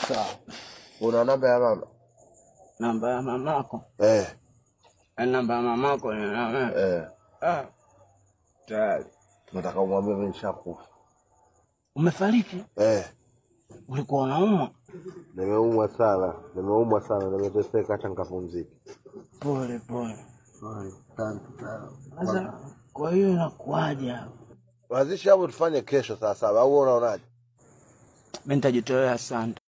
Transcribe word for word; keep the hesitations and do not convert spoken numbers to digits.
Sawa. Una namba ya mama? Namba ya mamako? Eh. Namba ya mamako ni nani? Eh. Ah. Tayari. Nataka umwambie mimi nishakufa. Umefariki? Eh. Ulikuwa unaumwa? Nimeumwa sana, nimeumwa sana, nimeteseka hata nikapumzika. Pole pole. Pole, asante sana. Sasa kwa hiyo inakuaje hapo? Wazishi hapo tufanye kesho saa saba au unaonaje? Mimi nitajitolea sana.